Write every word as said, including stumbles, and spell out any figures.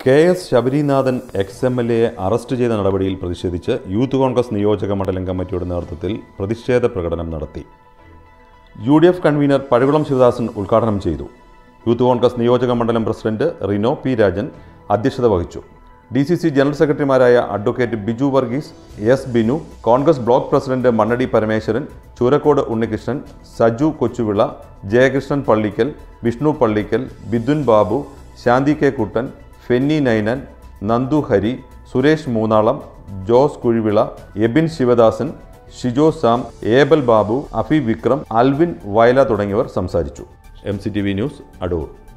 K S Sabarinathan എക്സ്.എ arrest ചെയ്ത നടപടിയിൽ പ്രതിഷേധിച്ച് യൂത്ത് കോൺഗ്രസ് നിയോജക മണ്ഡലം കമ്മിറ്റിയുടെ നേതൃത്വത്തിൽ പ്രതിഷേധ പ്രകടനം നടത്തി. U D F convener Pazhakulam Sivadasan ഉദ്ഘാടനം ചെയ്തു. യൂത്ത് കോൺഗ്രസ് നിയോജക മണ്ഡലം പ്രസിഡന്റ് റിനോ പി രാജൻ അധ്യക്ഷത വഹിച്ചു. ഡി സി സി ജനറൽ സെക്രട്ടറിമാരായ advocate Biju Varghese, S Binu, Congress block president Mannady Parameswaran, Choorakode Unnikrishnan, Saju Kochuvila, Jayakrishnan Pallikkal, Vishnu Pallikkal, Bidun Babu, Shanti K Kuttan, Fenny Ninan, Nandu Hari, Suresh Moonnalam, Jose Kuzhivila, Ebin Sivadasan, Shijo Sam, Abel Babu, Afi Vikram, Alvin Vayala തുടങ്ങിയവർ സംസാരിച്ചു. M C T V news, Adoor.